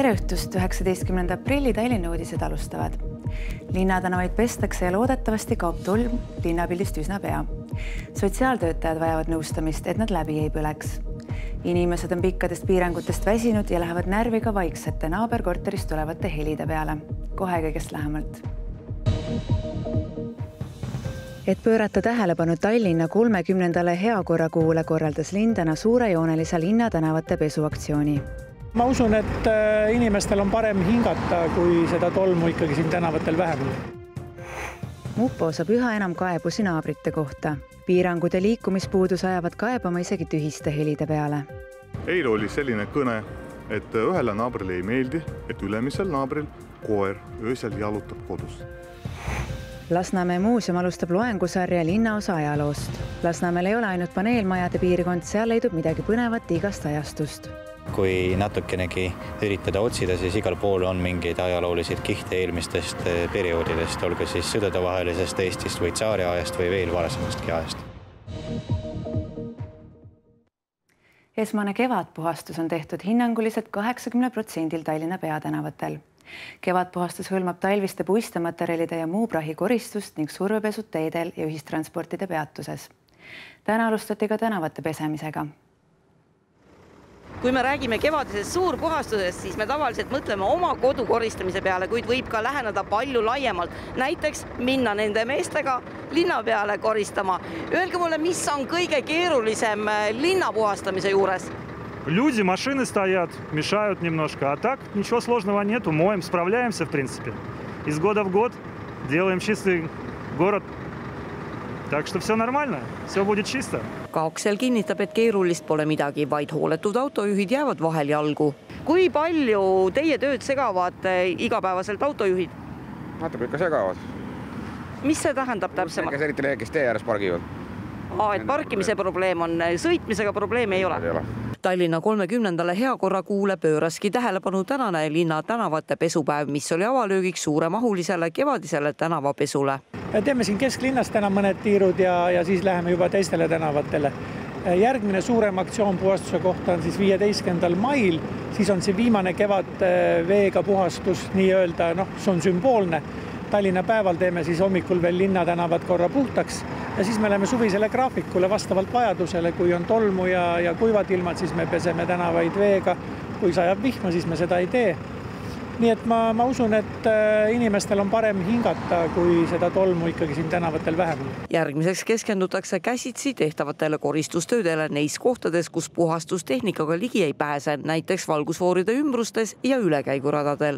Tere õhtust, 19. aprilli Tallinna uudised alustavad. Linnatänavaid pestakse ja loodetavasti kaob tolm linnapildist üsna pea. Sotsiaaltöötajad vajavad nõustamist, et nad läbi ei põleks. Inimesed on pikkadest piirangutest väsinud ja lähevad närviga vaiksete naaberkorterist tulevate helide peale. Kohe kõigest lähemalt. Et pöörata tähelepanu Tallinna 30. heakorrakuule korraldas linn täna suurejoonelise linnatänavate pesuaktsiooni. Ma usun, et inimestel on parem hingata, kui seda tolmu ikkagi siin tänavatel vähem. Mupo saab üha enam kaebusi naabrite kohta. Piirangud ja liikumispuudus ajavad kaebama isegi tühiste helide peale. Eile oli selline kõne, et ühele naabrile ei meeldi, et ülemisel naabril koer öösel jalutab kodus. Lasnamäe muuseum alustab loengusarja linnaosa ajaloost. Lasnamäel ei ole ainult paneelmajade piirkond, seal leidub midagi põnevat igast ajastust. Kui natukenegi üritada otsida, siis igal pool on mingeid ajaloolisi kihte eelmistest perioodidest, olgu siis sõdadevahelisest Eestist või tsaariajast või veel varasemastki ajast. Esmane kevadpuhastus on tehtud hinnanguliselt 80% Tallinna peatänavatel. Kevadpuhastus hõlmab talviste puistematerjalide ja muu prahi koristust ning survepesud teedel ja ühistransportide peatuses. Täna alustati ka tänavate pesemisega. Kui me räägime kevadisest suurpuhastusest, siis me tavaliselt mõtleme oma kodu koristamise peale, kuid võib ka läheneda palju laiemalt. Näiteks minna nende meestega linna peale koristama. Öelge mulle, mis on kõige keerulisem linna puhastamise juures? Люди, машины стоят, мешают немножко, а так ничего сложного нету, моем, справляемся в принципе. Из года в год делаем чистый город, так что все нормально, все будет чисто. Kaaksel kinnitab, et keerulist pole midagi, vaid hooletud autojuhid jäävad vahel jalgu. Kui palju teie tööd segavad igapäevaselt autojuhid? Natuke ikka segavad. Mis see tähendab täpsemalt? Eriti need, kes tee ääres pargivad. Et parkimise probleem on, sõitmisega probleemi ei ole. Tallinna 30. heakorrakuule pööraski tähelepanu tänane linna tänavate pesupäev, mis oli avalöögiks suuremahulisele kevadisele tänavapesule. Teeme siin kesklinnast täna mõned tiirud ja siis läheme juba teistele tänavatele. Järgmine suurem aktsioon puhastuse kohta on siis 15. mail, siis on see viimane kevad veega puhastus, nii öelda, see on sümboolne. Tallinna päeval teeme siis hommikul veel linnatänavad korra puhtaks ja siis me läheme suvisele graafikule vastavalt vajadusele, kui on tolmu ja kuivad ilmad, siis me peseme tänavaid veega. Kui sajab vihma, siis me seda ei tee. Nii et ma usun, et inimestel on parem hingata, kui seda tolmu ikkagi siin tänavatel vähem. Järgmiseks keskendutakse käsitsi tehtavatele koristustöödele neis kohtades, kus puhastustehnikaga ligi ei pääse, näiteks valgusfooride ümbrustes ja ülekäiguradadel.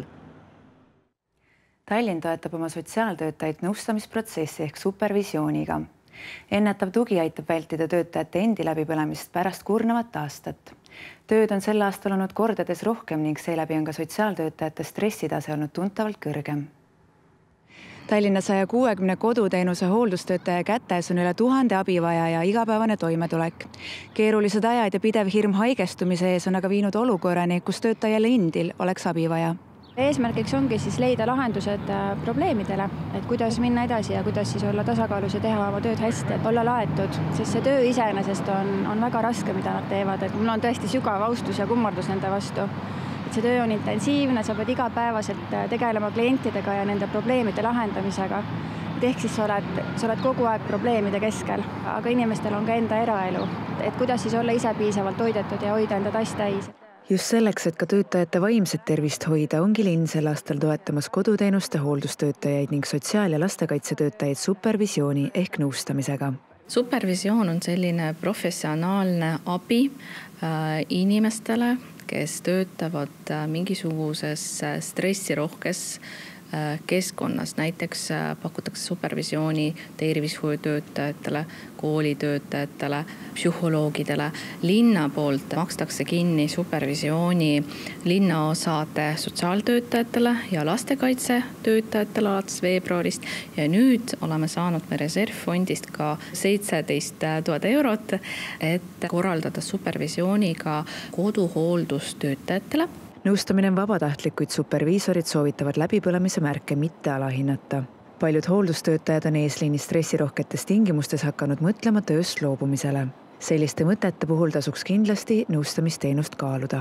Tallinn toetab oma sotsiaaltöötajaid nõustamisprotsessi ehk supervisiooniga. Ennetav tugi aitab vältida töötajate endi läbipõlemist pärast kurnavat aastat. Tööd on sel aastal olnud kordades rohkem ning seeläbi on ka sotsiaaltöötajate stressitase olnud tuntavalt kõrgem. Tallinna 160 koduteenuse hooldustöötaja kätes on üle 1000 abivaja ja igapäevane toimetulek. Keerulised ajad ja pidev hirm haigestumise ees on aga viinud olukorrani, kus töötajale endil oleks abivaja. Eesmärgiks ongi siis leida lahendused probleemidele, et kuidas minna edasi ja kuidas siis olla tasakaalus ja teha oma tööd hästi, et olla laetud, sest see töö iseenesest on väga raske, mida nad teevad. Et mul on tõesti sügav austus ja kummardus nende vastu. Et see töö on intensiivne, sa pead igapäevaselt tegelema klientidega ja nende probleemide lahendamisega. Ehk siis sa oled kogu aeg probleemide keskel, aga inimestel on ka enda eraelu, et kuidas siis olla ise piisavalt toidetud ja hoida enda tass täis. Just selleks, et ka töötajate vaimset tervist hoida, ongi linn sel aastal toetamas koduteenuste hooldustöötajaid ning sotsiaal- ja lastekaitsetöötajaid supervisiooni ehk nõustamisega. Supervisioon on selline professionaalne abi inimestele, kes töötavad mingisuguses stressirohkes keskkonnas. Näiteks pakutakse supervisiooni tervishoiutöötajatele, koolitöötajatele, psühholoogidele. Linna poolt makstakse kinni supervisiooni linnaosade sotsiaaltöötajatele ja lastekaitsetöötajatele alates veebruarist. Ja nüüd oleme saanud me reservfondist ka 17 000 eurot, et korraldada supervisiooniga koduhooldustöötajatele. Nõustamine on vabatahtlik, kuid superviisorid soovitavad läbipõlemise märke mitte alahinnata. Paljud hooldustöötajad on eesliini stressirohketes tingimustes hakanud mõtlema tööst loobumisele. Selliste mõtete puhul tasuks kindlasti nõustamisteenust kaaluda.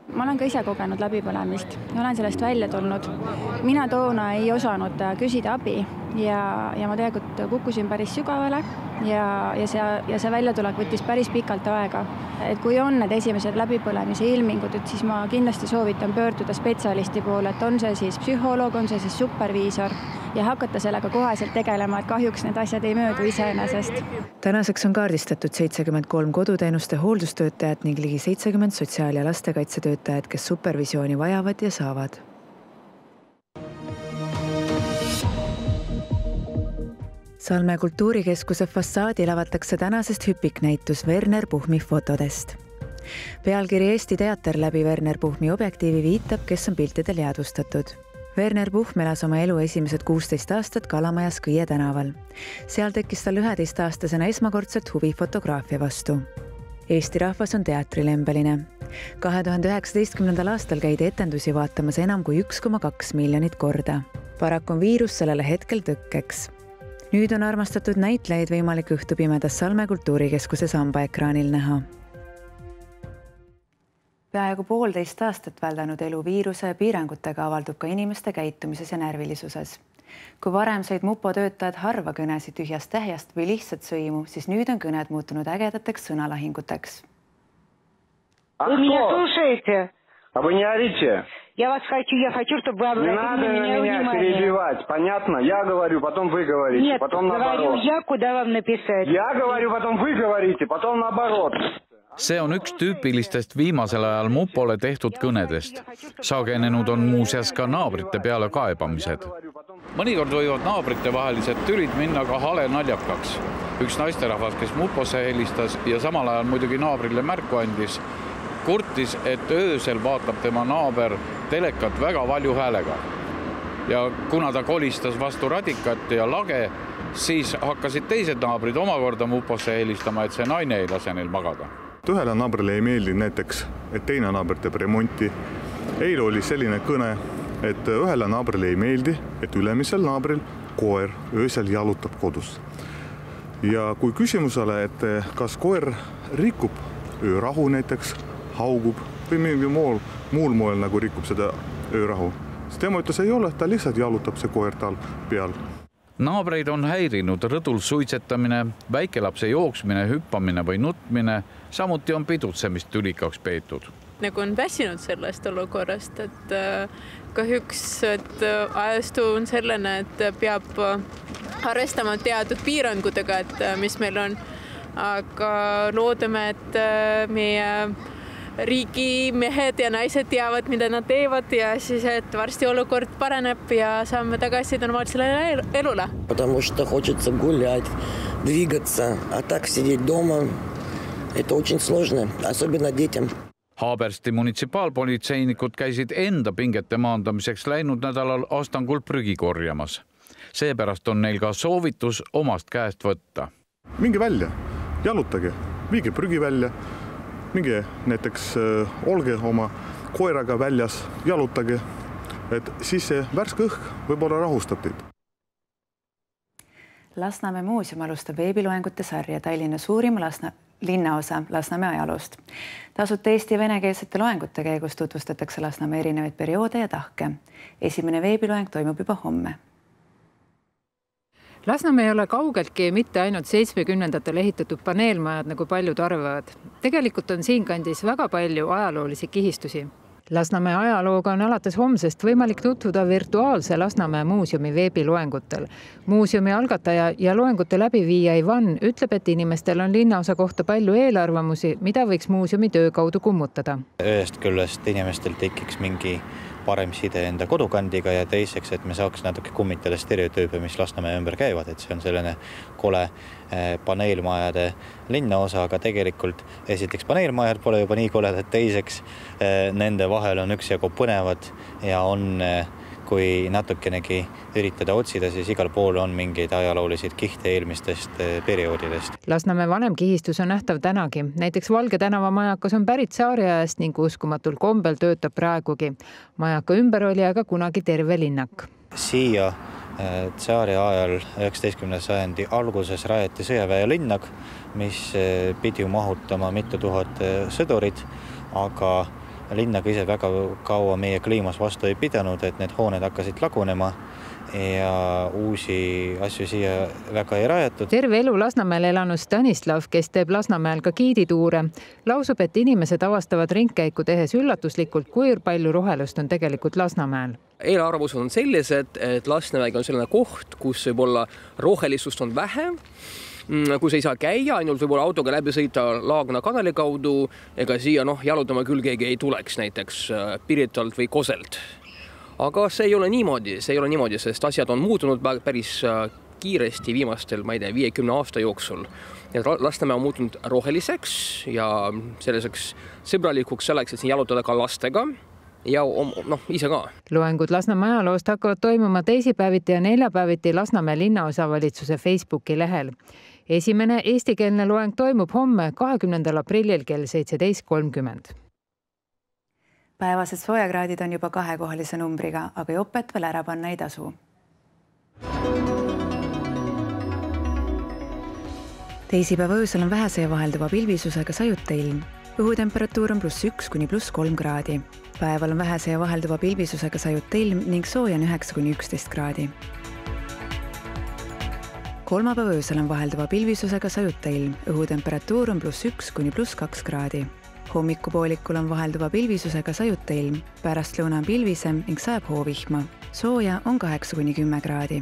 Ma olen ka ise kogenud läbipõlemist ja olen sellest välja tulnud. Mina toona ei osanud küsida abi ja ma tegelikult kukkusin päris sügavale ja see väljatulek võttis päris pikalt aega. Et kui on need esimesed läbipõlemise ilmingud, siis ma kindlasti soovitan pöörduda spetsialisti poole, et on see siis psühholoog, on see siis superviisor ja hakata sellega koheselt tegelema, et kahjuks need asjad ei möödu iseenesest. Tänaseks on kaardistatud 73 koduteenuste hooldustöötajat ning ligi 70 sotsiaal- ja lastekaitsetöötajat, kes supervisiooni vajavad ja saavad. Salme kultuurikeskuse fassaadil avatakse tänasest hüpiknäitus Werner Puhmi fotodest. Pealkiri Eesti teater läbi Werner Puhmi objektiivi viitab, kes on piltidel jäädvustatud. Werner Puhm elas oma elu esimesed 16 aastat Kalamajas Kõie tänaval. Seal tekkis tal 11-aastasena esmakordselt huvi fotograafia vastu. Eesti rahvas on teatrilembeline. 2019. aastal käidi etendusi vaatamas enam kui 1,2 miljonit korda. Paraku on viirus sellele hetkel tõkkeks. Nüüd on armastatud näitlejaid võimalik õhtupimedas Salme kultuurikeskuse sambaekraanil näha. Peaaegu 1,5 aastat väldanud elu viiruse ja piirangutega avaldub ka inimeste käitumises ja närvilisuses. Kui varem said mupo töötajad harva kõnesid tühjast tähjast või lihtsalt sõimu, siis nüüd on kõned muutunud ägedateks sõnalahinguteks. Вы не орите. Я хочу, чтобы вы обратили на меня внимание. Перебивать, понятно? Я говорю, потом вы говорите, Нет, потом наоборот. говорю я, куда вам написать. Я говорю, потом вы говорите, потом наоборот. See on üks tüüpilistest viimasel ajal mupole tehtud kõnedest. Sagenenud on muuseas ka naabrite peale kaebamised. Mõnikord võivad naabrite vahelised tülid minna ka hale naljakaks. Üks naisterahvas, kes muposse helistas ja samal ajal muidugi naabrile märku andis, kurtis, et öösel vaatab tema naaber telekat väga valju häälega. Ja kuna ta kolistas vastu radikat ja lage, siis hakkasid teised naabrid omakorda muposse helistama, et see naine ei lase neil magada. Ühele naabrile ei meeldi näiteks, et teine naaber teeb remonti. Eile oli selline kõne, et ühele naabrile ei meeldi, et ülemisel naabril koer öösel jalutab kodus. Ja kui küsimusele, et kas koer rikub öörahu näiteks, haugub või mingi muul moel nagu rikub seda öörahu. Siis tema ütles, ei ole, ta lihtsalt jalutab see koer tal peal. Naabreid on häirinud rõdul suitsetamine, väikelapse jooksmine, hüppamine või nutmine, samuti on pidutsemist tülikaks peetud. Nagu on väsinud sellest olukorrast, et kahjuks ajastu on sellene, et peab arvestama teatud piirangutega, et mis meil on. Aga loodame, et meie riigi mehed ja naised teavad, mida nad teevad ja siis, et varsti olukord paraneb ja saame tagasi normaalsele elule. Потому что хочется гулять, двигаться, а так сидеть дома это очень сложно, особенно детям. Haabersti munitsipaalpolitseinikud käisid enda pingete maandamiseks läinud nädalal Astangul prügi korjamas. Seepärast on neil ka soovitus omast käest võtta. Minge välja, jalutage, viige prügi välja. Minge näiteks olge oma koeraga väljas, jalutage, et siis see värske õhk võib-olla rahustab teid. Lasnamäe muuseum alustab veebiloengute sarja Tallinna suurima linnaosa Lasnamäe ajaloost. Tasuta eesti ja venekeelsete loengute käigus tutvustatakse Lasnamäe erinevaid perioode ja tahke. Esimene veebiloeng toimub juba homme. Lasnamäe ei ole kaugeltki mitte ainult 70-ndatel ehitatud paneelmajad, nagu paljud arvavad. Tegelikult on siinkandis väga palju ajaloolisi kihistusi. Lasnamäe ajalooga on alates homsest võimalik tutvuda virtuaalse Lasnamäe muuseumi veebiloengutel. Muuseumi algataja ja loengute läbiviija Ivan ütleb, et inimestel on linnaosa kohta palju eelarvamusi, mida võiks muuseumi töö kaudu kummutada. Ühest küljest inimestel tekiks mingi parem side enda kodukandiga ja teiseks, et me saaks natuke kummitada stereotüüpe, mis Lasnamäe ümber käivad, et see on selline kole paneelmajade linnaosa, aga tegelikult esiteks paneelmajad pole juba nii koledad, teiseks nende vahel on üksjagu põnevad ja on, kui natukenegi üritada otsida, siis igal pool on mingeid ajaloolised kihte eelmistest perioodidest. Lasnamäe vanem kihistus on nähtav tänagi. Näiteks Valge tänava majakas on pärit tsaariajast ning uskumatul kombel töötab praegugi. Majaka ümber oli aga kunagi terve linnak. Siia tsaari ajal 19. sajandi alguses rajati sõjaväe linnak, mis pidi mahutama mitu tuhat sõdurit, aga linna ka ise väga kaua meie kliimas vastu ei pidanud, et need hooned hakkasid lagunema ja uusi asju siia väga ei rajatud. Terve elu Lasnamäel elanud Stanislav, kes teeb Lasnamäel ka giidituure, lausub, et inimesed avastavad ringkäiku tehes üllatuslikult, kui palju rohelust on tegelikult Lasnamäel. Eelarvamus on sellised, et Lasnamägi on selline koht, kus võib-olla rohelisust on vähe, kus ei saa käia, ainult võib-olla autoga läbi sõita Laagna kanali kaudu, ega siia jalutama küll keegi ei tuleks, näiteks Piritalt või Koselt. Aga see ei ole niimoodi, sest asjad on muutunud päris kiiresti viimastel, 50 aasta jooksul. Lasnamäe on muutunud roheliseks ja selliseks sõbralikuks selleks, et siin jalutada ka lastega ja ise ka. Loengud Lasnamäe ajaloost hakkavad toimuma teisipäeviti ja neljapäeviti Lasnamäe linnaosavalitsuse Facebooki lehel. Esimene eestikeelne loeng toimub homme 20. aprillil kell 17.30. Päevased soojakraadid on juba 2-kohalise numbriga, aga jopet veel ära panna ei tasu. Teisipäeva öösel on vähese ja vahelduva pilvisusega sajute ilm. Õhutemperatuur on +1 kuni +3 kraadi. Päeval on vähese ja vahelduva pilvisusega sajute ilm ning sooja on 9 kuni 11 kraadi. Kolmapäeva öösel on vahelduva pilvisusega sajute ilm. Õhutemperatuur on +1 kuni +2 kraadi. Hommikupoolikul on vahelduva pilvisusega sajute ilm, pärastlõuna on pilvisem ning sajab hoovihma. Sooja on 8 kuni 10 kraadi.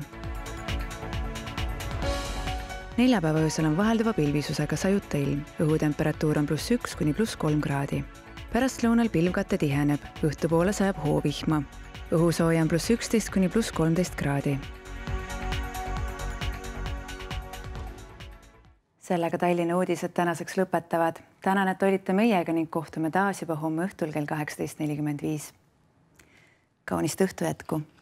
Neljapäeva öösel on vahelduva pilvisusega sajute ilm, õhutemperatuur on +1 kuni +3 kraadi. Pärastlõunal pilvkate tiheneb, õhtupoole sajab hoovihma. Õhusooja on +11 kuni +13 kraadi. Sellega Tallinna uudised tänaseks lõpetavad. Tänan, et olite meiega ning kohtume taas juba homme õhtul kell 18.45. Kaunist õhtu jätku!